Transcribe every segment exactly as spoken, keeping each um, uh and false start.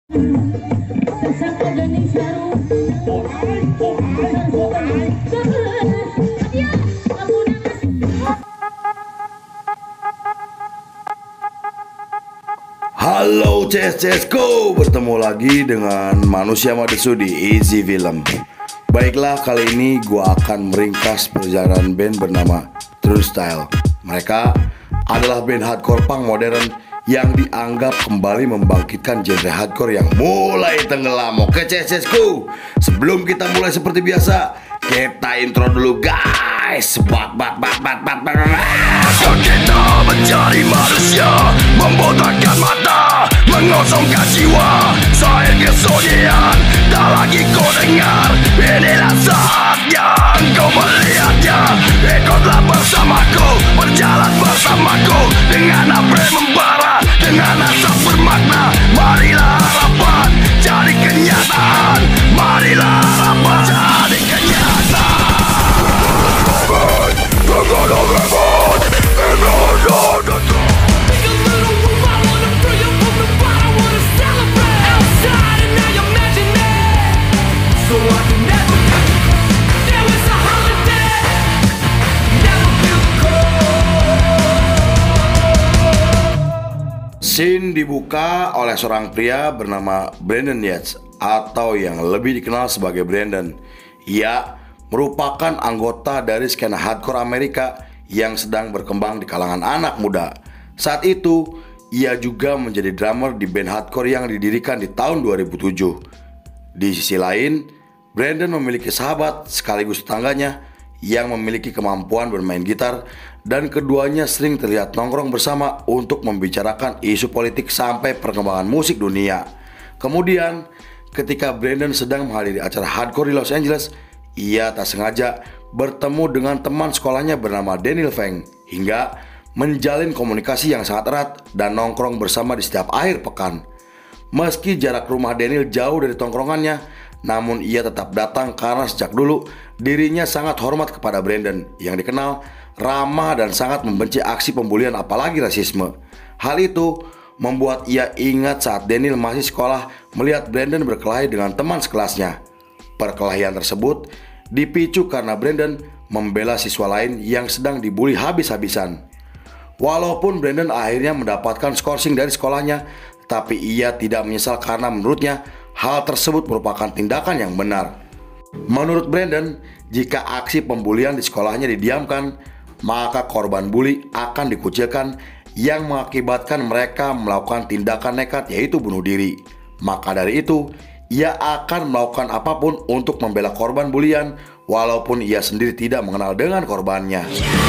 Halo C S C S Go, bertemu lagi dengan manusia Madesu di Easy Film. Baiklah, kali ini gua akan meringkas perjalanan band bernama True Style. Mereka adalah band hardcore punk modern yang dianggap kembali membangkitkan genre hardcore yang mulai tenggelam. Oke C S C S Go, sebelum kita mulai seperti biasa, kita intro dulu guys. Bat bat bat bat bat bat. Kita mencari manusia, membotakkan mata, mengosongkan jiwa. Saya kesunyian, tak lagi kau dengar. Inilah saatnya engkau melihatnya. Ikutlah bersamaku, berjalan bersamaku, dengan apa membara, dengan asap bermakna. Marilah harapan jadi kenyataan. Marilah harapan jadi kenyataan. Scene dibuka oleh seorang pria bernama Brandon Yates, atau yang lebih dikenal sebagai Brandon. Ia merupakan anggota dari skena hardcore Amerika yang sedang berkembang di kalangan anak muda. Saat itu, ia juga menjadi drummer di band hardcore yang didirikan di tahun dua ribu tujuh. Di sisi lain, Brandon memiliki sahabat sekaligus tetangganya yang memiliki kemampuan bermain gitar, dan keduanya sering terlihat nongkrong bersama untuk membicarakan isu politik sampai perkembangan musik dunia. Kemudian, ketika Brandon sedang menghadiri acara hardcore di Los Angeles, ia tak sengaja bertemu dengan teman sekolahnya bernama Daniel Feng, hingga menjalin komunikasi yang sangat erat dan nongkrong bersama di setiap akhir pekan. Meski jarak rumah Daniel jauh dari tongkrongannya, namun ia tetap datang karena sejak dulu dirinya sangat hormat kepada Brandon yang dikenal ramah dan sangat membenci aksi pembulian apalagi rasisme. Hal itu membuat ia ingat saat Daniel masih sekolah melihat Brandon berkelahi dengan teman sekelasnya. Perkelahian tersebut dipicu karena Brandon membela siswa lain yang sedang dibully habis-habisan. Walaupun Brandon akhirnya mendapatkan skorsing dari sekolahnya, tapi ia tidak menyesal karena menurutnya hal tersebut merupakan tindakan yang benar. Menurut Brandon, jika aksi pembulian di sekolahnya didiamkan, maka korban bully akan dikucilkan, yang mengakibatkan mereka melakukan tindakan nekat, yaitu bunuh diri. Maka dari itu, ia akan melakukan apapun untuk membela korban bulian, walaupun ia sendiri tidak mengenal dengan korbannya.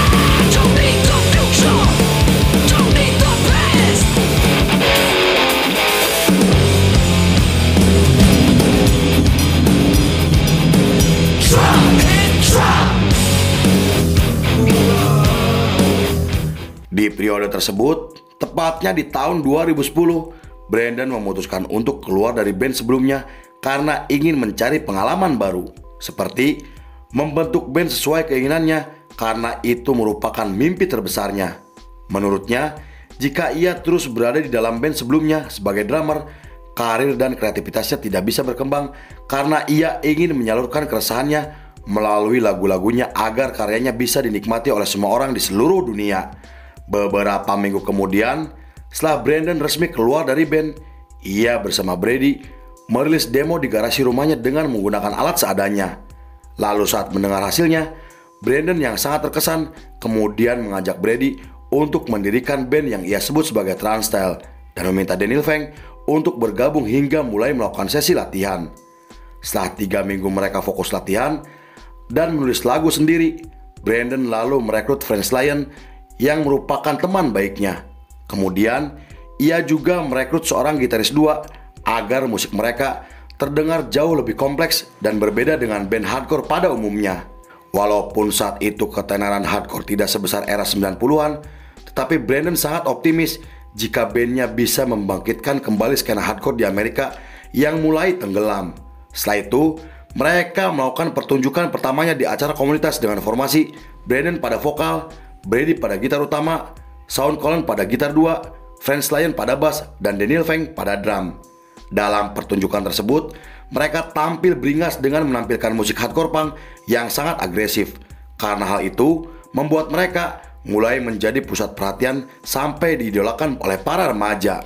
Di periode tersebut, tepatnya di tahun dua ribu sepuluh, Brandon memutuskan untuk keluar dari band sebelumnya karena ingin mencari pengalaman baru, seperti membentuk band sesuai keinginannya, karena itu merupakan mimpi terbesarnya. Menurutnya, jika ia terus berada di dalam band sebelumnya sebagai drummer, karir dan kreativitasnya tidak bisa berkembang karena ia ingin menyalurkan keresahannya melalui lagu-lagunya agar karyanya bisa dinikmati oleh semua orang di seluruh dunia. Beberapa minggu kemudian, setelah Brandon resmi keluar dari band, ia bersama Brady merilis demo di garasi rumahnya dengan menggunakan alat seadanya. Lalu saat mendengar hasilnya, Brandon yang sangat terkesan kemudian mengajak Brady untuk mendirikan band yang ia sebut sebagai True Style dan meminta Daniel Feng untuk bergabung hingga mulai melakukan sesi latihan. Setelah tiga minggu mereka fokus latihan dan menulis lagu sendiri, Brandon lalu merekrut Franz Lyon yang merupakan teman baiknya. Kemudian, ia juga merekrut seorang gitaris dua agar musik mereka terdengar jauh lebih kompleks dan berbeda dengan band hardcore pada umumnya. Walaupun saat itu ketenaran hardcore tidak sebesar era sembilan puluhan, tetapi Brandon sangat optimis jika bandnya bisa membangkitkan kembali skena hardcore di Amerika yang mulai tenggelam. Setelah itu, mereka melakukan pertunjukan pertamanya di acara komunitas dengan formasi Brandon pada vokal, Brady pada gitar utama, Sean Collen pada gitar dua, Franz Lyon pada bass, dan Daniel Feng pada drum. Dalam pertunjukan tersebut, mereka tampil beringas dengan menampilkan musik hardcore punk yang sangat agresif. Karena hal itu membuat mereka mulai menjadi pusat perhatian sampai diidolakan oleh para remaja.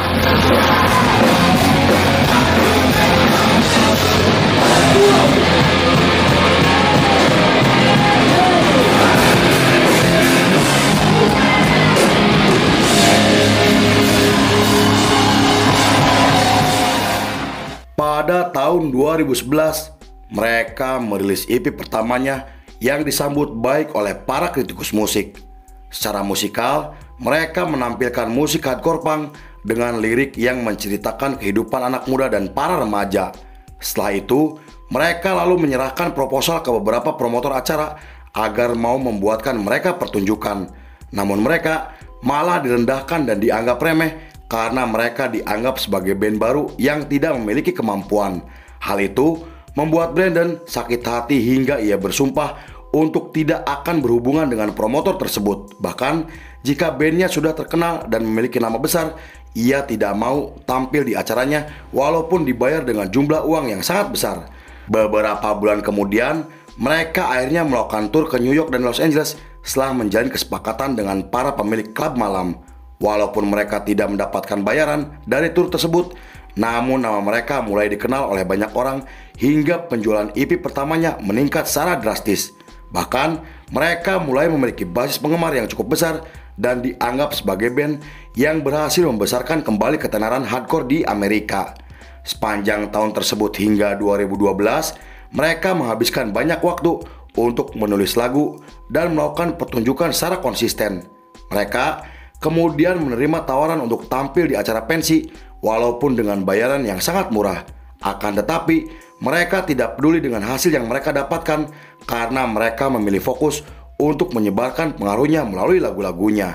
Pada tahun dua ribu sebelas, mereka merilis E P pertamanya yang disambut baik oleh para kritikus musik. Secara musikal, mereka menampilkan musik hardcore punk dengan lirik yang menceritakan kehidupan anak muda dan para remaja. Setelah itu, mereka lalu menyerahkan proposal ke beberapa promotor acara agar mau membuatkan mereka pertunjukan. Namun mereka malah direndahkan dan dianggap remeh karena mereka dianggap sebagai band baru yang tidak memiliki kemampuan. Hal itu membuat Brandon sakit hati hingga ia bersumpah untuk tidak akan berhubungan dengan promotor tersebut. Bahkan jika bandnya sudah terkenal dan memiliki nama besar, ia tidak mau tampil di acaranya walaupun dibayar dengan jumlah uang yang sangat besar. Beberapa bulan kemudian, mereka akhirnya melakukan tur ke New York dan Los Angeles setelah menjalin kesepakatan dengan para pemilik klub malam. Walaupun mereka tidak mendapatkan bayaran dari tur tersebut, namun nama mereka mulai dikenal oleh banyak orang hingga penjualan E P pertamanya meningkat secara drastis. Bahkan mereka mulai memiliki basis penggemar yang cukup besar dan dianggap sebagai band yang berhasil membesarkan kembali ketenaran hardcore di Amerika. Sepanjang tahun tersebut hingga dua ribu dua belas, mereka menghabiskan banyak waktu untuk menulis lagu dan melakukan pertunjukan secara konsisten. Mereka kemudian menerima tawaran untuk tampil di acara pensi walaupun dengan bayaran yang sangat murah. Akan tetapi, mereka tidak peduli dengan hasil yang mereka dapatkan karena mereka memilih fokus untuk menyebarkan pengaruhnya melalui lagu-lagunya.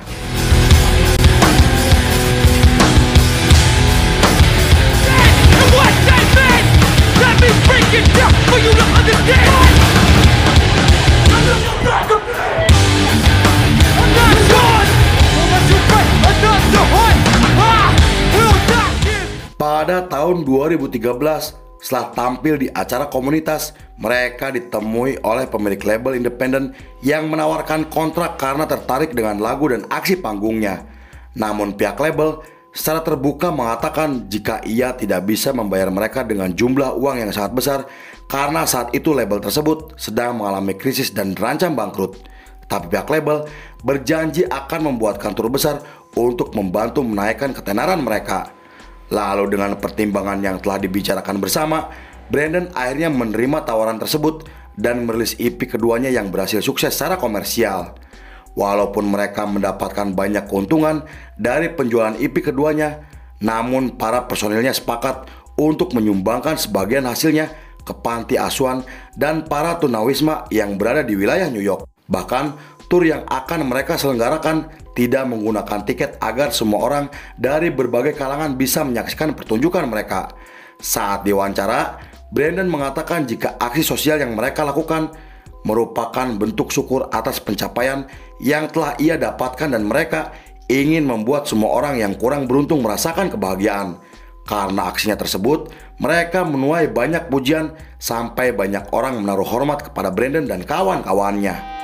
Pada tahun dua ribu tiga belas, setelah tampil di acara komunitas, mereka ditemui oleh pemilik label independen yang menawarkan kontrak karena tertarik dengan lagu dan aksi panggungnya. Namun pihak label secara terbuka mengatakan jika ia tidak bisa membayar mereka dengan jumlah uang yang sangat besar karena saat itu label tersebut sedang mengalami krisis dan terancam bangkrut. Tapi pihak label berjanji akan membuatkan tur besar untuk membantu menaikkan ketenaran mereka. Lalu dengan pertimbangan yang telah dibicarakan bersama, Brandon akhirnya menerima tawaran tersebut dan merilis E P keduanya yang berhasil sukses secara komersial. Walaupun mereka mendapatkan banyak keuntungan dari penjualan E P keduanya, namun para personilnya sepakat untuk menyumbangkan sebagian hasilnya ke panti asuhan dan para tunawisma yang berada di wilayah New York. Bahkan tur yang akan mereka selenggarakan tidak menggunakan tiket agar semua orang dari berbagai kalangan bisa menyaksikan pertunjukan mereka. Saat diwawancara, Brandon mengatakan jika aksi sosial yang mereka lakukan merupakan bentuk syukur atas pencapaian yang telah ia dapatkan dan mereka ingin membuat semua orang yang kurang beruntung merasakan kebahagiaan. Karena aksinya tersebut, mereka menuai banyak pujian sampai banyak orang menaruh hormat kepada Brandon dan kawan-kawannya.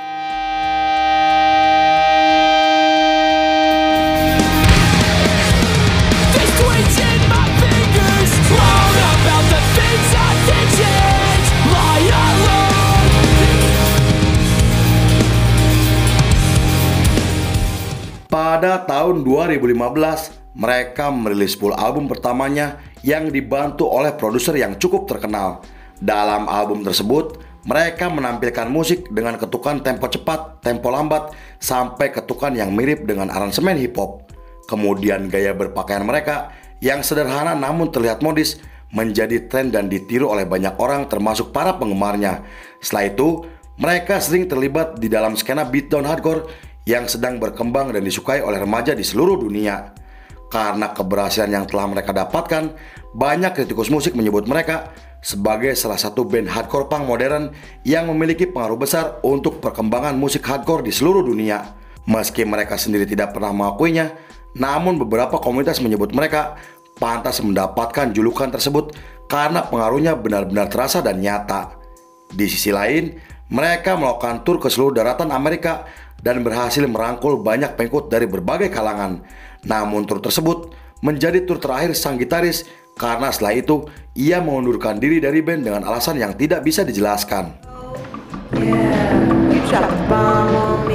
Pada tahun dua ribu lima belas, mereka merilis full album pertamanya yang dibantu oleh produser yang cukup terkenal. Dalam album tersebut, mereka menampilkan musik dengan ketukan tempo cepat, tempo lambat, sampai ketukan yang mirip dengan aransemen hip hop. Kemudian gaya berpakaian mereka yang sederhana namun terlihat modis menjadi tren dan ditiru oleh banyak orang termasuk para penggemarnya. Setelah itu, mereka sering terlibat di dalam skena beatdown hardcore yang sedang berkembang dan disukai oleh remaja di seluruh dunia. Karena keberhasilan yang telah mereka dapatkan, banyak kritikus musik menyebut mereka sebagai salah satu band hardcore punk modern yang memiliki pengaruh besar untuk perkembangan musik hardcore di seluruh dunia. Meski mereka sendiri tidak pernah mengakuinya, namun beberapa komunitas menyebut mereka pantas mendapatkan julukan tersebut karena pengaruhnya benar-benar terasa dan nyata. Di sisi lain, mereka melakukan tur ke seluruh daratan Amerika dan berhasil merangkul banyak pengikut dari berbagai kalangan. Namun tur tersebut menjadi tur terakhir sang gitaris karena setelah itu ia mengundurkan diri dari band dengan alasan yang tidak bisa dijelaskan. Yeah, you dropped the bomb on me.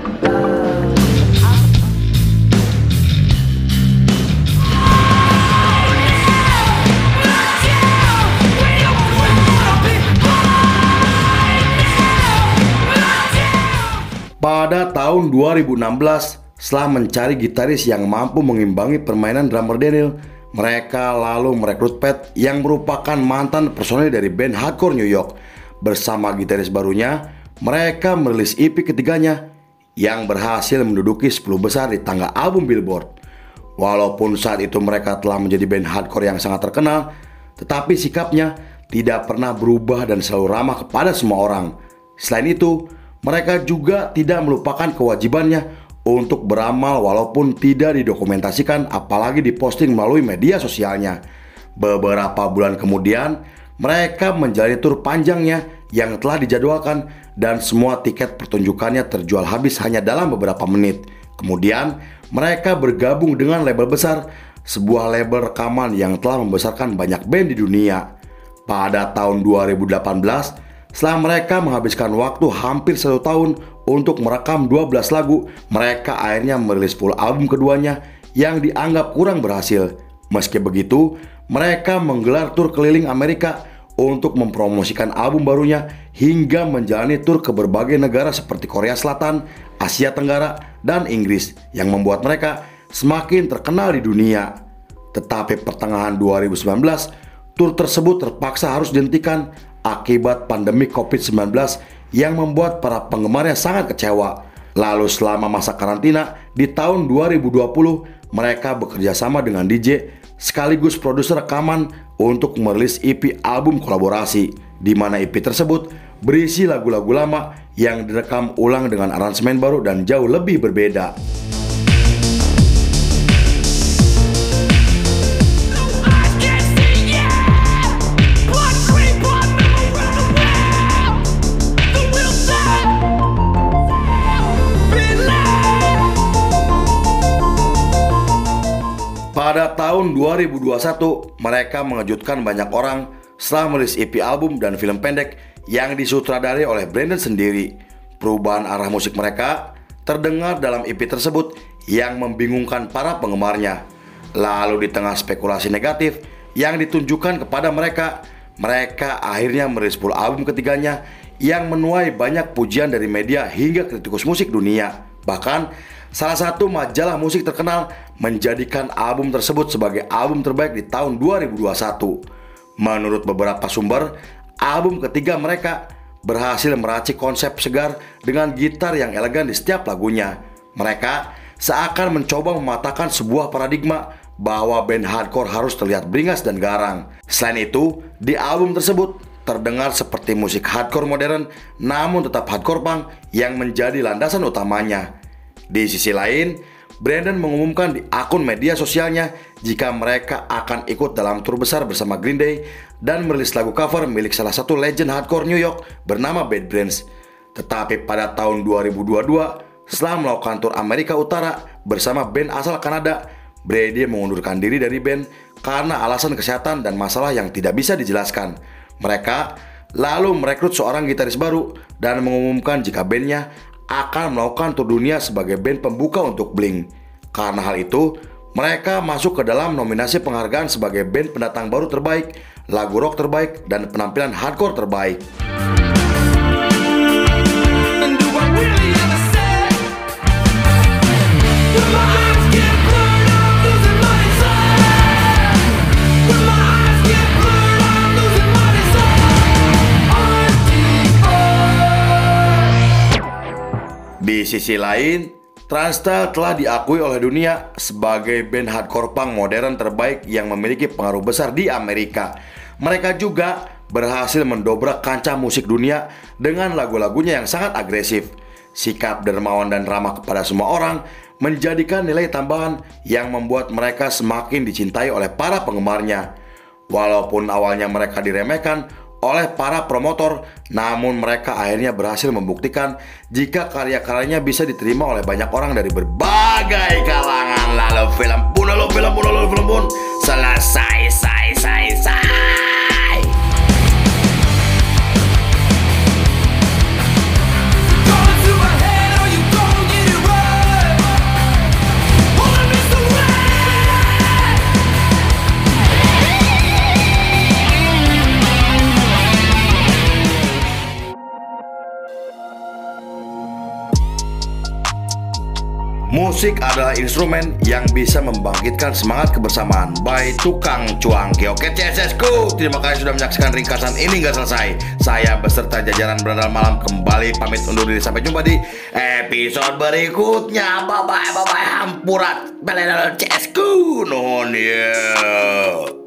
Pada tahun dua ribu enam belas, setelah mencari gitaris yang mampu mengimbangi permainan drummer Daniel, mereka lalu merekrut Pat yang merupakan mantan personil dari band hardcore New York. Bersama gitaris barunya, mereka merilis E P ketiganya yang berhasil menduduki sepuluh besar di tangga album Billboard. Walaupun saat itu mereka telah menjadi band hardcore yang sangat terkenal, tetapi sikapnya tidak pernah berubah dan selalu ramah kepada semua orang. Selain itu, mereka juga tidak melupakan kewajibannya untuk beramal walaupun tidak didokumentasikan apalagi diposting melalui media sosialnya. Beberapa bulan kemudian, mereka menjalani tur panjangnya yang telah dijadwalkan dan semua tiket pertunjukannya terjual habis hanya dalam beberapa menit. Kemudian, mereka bergabung dengan label besar, sebuah label rekaman yang telah membesarkan banyak band di dunia. Pada tahun dua ribu delapan belas, setelah mereka menghabiskan waktu hampir satu tahun untuk merekam dua belas lagu, mereka akhirnya merilis full album keduanya yang dianggap kurang berhasil. Meski begitu, mereka menggelar tur keliling Amerika untuk mempromosikan album barunya hingga menjalani tur ke berbagai negara seperti Korea Selatan, Asia Tenggara, dan Inggris yang membuat mereka semakin terkenal di dunia. Tetapi pertengahan dua ribu sembilan belas, tur tersebut terpaksa harus dihentikan akibat pandemi covid sembilan belas yang membuat para penggemarnya sangat kecewa. Lalu selama masa karantina di tahun dua ribu dua puluh, mereka bekerja sama dengan D J sekaligus produser rekaman untuk merilis E P album kolaborasi, di mana E P tersebut berisi lagu-lagu lama yang direkam ulang dengan aransemen baru dan jauh lebih berbeda. Pada tahun dua ribu dua puluh satu, mereka mengejutkan banyak orang setelah merilis E P album dan film pendek yang disutradari oleh Brandon sendiri. Perubahan arah musik mereka terdengar dalam E P tersebut yang membingungkan para penggemarnya. Lalu di tengah spekulasi negatif yang ditunjukkan kepada mereka, mereka akhirnya merilis full album ketiganya yang menuai banyak pujian dari media hingga kritikus musik dunia. Bahkan, salah satu majalah musik terkenal menjadikan album tersebut sebagai album terbaik di tahun dua ribu dua puluh satu. Menurut beberapa sumber, album ketiga mereka berhasil meracik konsep segar dengan gitar yang elegan di setiap lagunya. Mereka seakan mencoba mematahkan sebuah paradigma bahwa band hardcore harus terlihat beringas dan garang. Selain itu, di album tersebut terdengar seperti musik hardcore modern, namun tetap hardcore punk yang menjadi landasan utamanya. Di sisi lain, Brandon mengumumkan di akun media sosialnya jika mereka akan ikut dalam tur besar bersama Green Day dan merilis lagu cover milik salah satu legend hardcore New York bernama Bad Brains. Tetapi pada tahun dua ribu dua puluh dua, setelah melakukan tur Amerika Utara bersama band asal Kanada, Brady mengundurkan diri dari band karena alasan kesehatan dan masalah yang tidak bisa dijelaskan. Mereka lalu merekrut seorang gitaris baru dan mengumumkan jika bandnya akan melakukan tur dunia sebagai band pembuka untuk Blink. Karena hal itu, mereka masuk ke dalam nominasi penghargaan sebagai band pendatang baru terbaik, lagu rock terbaik, dan penampilan hardcore terbaik. Di sisi lain, Turnstile telah diakui oleh dunia sebagai band hardcore punk modern terbaik yang memiliki pengaruh besar di Amerika. Mereka juga berhasil mendobrak kancah musik dunia dengan lagu-lagunya yang sangat agresif. Sikap dermawan dan ramah kepada semua orang menjadikan nilai tambahan yang membuat mereka semakin dicintai oleh para penggemarnya. Walaupun awalnya mereka diremehkan oleh para promotor, namun mereka akhirnya berhasil membuktikan jika karya-karyanya bisa diterima oleh banyak orang dari berbagai kalangan. Lalu film pun, lalu film pun, lalu film pun selesai, say, say, say. Musik adalah instrumen yang bisa membangkitkan semangat kebersamaan. By Tukang Cuangki. Oke C S S ku, terima kasih sudah menyaksikan ringkasan ini nggak selesai. Saya beserta jajaran Berandal Malam kembali pamit undur diri. Sampai jumpa di episode berikutnya. Bye bye bye bye. Hampurat Berandal C S S ku. Nuhun ya.